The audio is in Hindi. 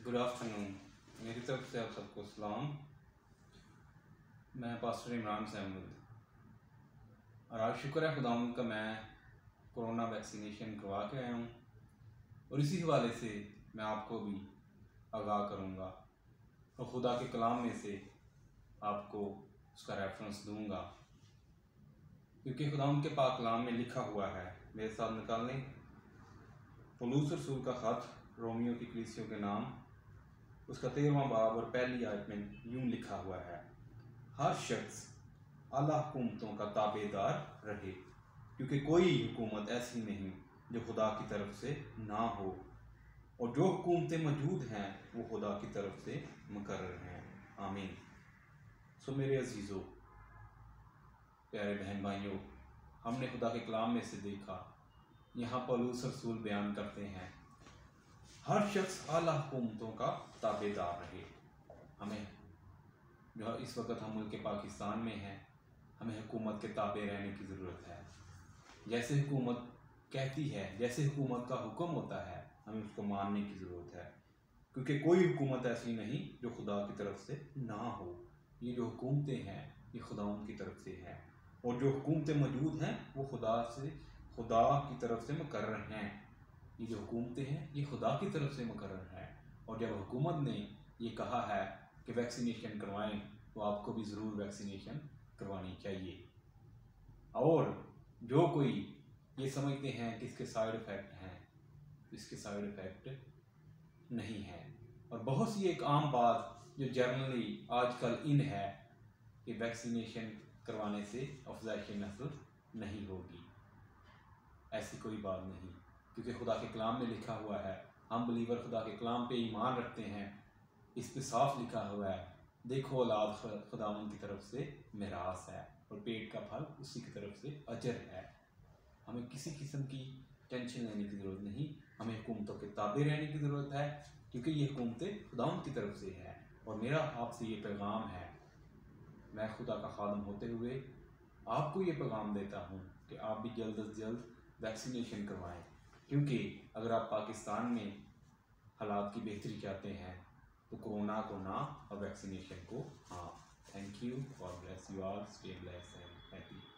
Good afternoon. मेरी तरफ से आप सबको सलाम। मैं पास्टर इमरान अहमद और आज शुक्र है खुदावंद का मैं कोरोना वैक्सीनेशन करवा के आया हूँ और इसी हवाले से मैं आपको भी आगाह करूँगा और खुदा के कलाम में से आपको उसका रेफरेंस दूँगा, क्योंकि खुदावंद के पाक कलाम में लिखा हुआ है। मेरे साथ निकाल लें पौलुस रसूल का ख़त रोमियो की कलीसियों के नाम, उसका 13वां बाब और पहली आयत में यूं लिखा हुआ है, हर शख्स आला हुकूमतों का ताबेदार रहे, क्योंकि कोई हुकूमत ऐसी नहीं जो खुदा की तरफ से ना हो, और जो हुकूमतें मौजूद हैं वो खुदा की तरफ से मुकर्रर हैं। आमीन। सो मेरे अजीज़ों, प्यारे बहन भाइयों, हमने खुदा के कलाम में से देखा, यहाँ पौलुस रसूल बयान करते हैं हर शख्स आला हुकूमतों का ताबेदार रहे। हमें जो इस वक्त हम मुल्क पाकिस्तान में हैं, हमें हुकूमत के ताबे रहने की ज़रूरत है। जैसे हुकूमत कहती है, जैसे हुकूमत का हुक्म होता है, हमें उसको मानने की ज़रूरत है, क्योंकि कोई हुकूमत ऐसी नहीं जो खुदा की तरफ से ना हो। ये जो हुकूमतें हैं ये खुदा की तरफ से हैं, और जो हुकूमतें मौजूद हैं वो खुदा की तरफ से मुकर्रर हैं। ये जो हुकूमतें हैं ये खुदा की तरफ से मुकर्रर हैं, और जब हुकूमत ने ये कहा है कि वैक्सीनेशन करवाएं तो आपको भी ज़रूर वैक्सीनेशन करवानी चाहिए। और जो कोई ये समझते हैं कि इसके साइड इफ़ेक्ट हैं, इसके साइड इफ़ेक्ट नहीं है। और बहुत सी एक आम बात जो जनरली आजकल इन है कि वैक्सीनेशन करवाने से अफज़ाइश नस्ल नहीं होगी। ऐसी कोई बात नहीं, क्योंकि खुदा के कलाम में लिखा हुआ है, हम बलीवर खुदा के कलाम पे ईमान रखते हैं, इस पे साफ लिखा हुआ है, देखो औलाद खुदावंद की तरफ से मिरास है और पेट का फल उसी की तरफ से अजर है। हमें किसी किस्म की टेंशन लेने की ज़रूरत नहीं, हमें हुकूमतों के ताबे रहने की ज़रूरत है, क्योंकि ये हुकूमतें खुदावंद की तरफ से है। और मेरा आपसे ये पैगाम है, मैं खुदा का खादम होते हुए आपको ये पैगाम देता हूँ कि आप भी जल्द से जल्द वैक्सीनेशन करवाएं, क्योंकि अगर आप पाकिस्तान में हालात की बेहतरी चाहते हैं तो कोरोना को ना और वैक्सीनेशन को हाँ। Thank you, God bless you all, stay blessed and happy.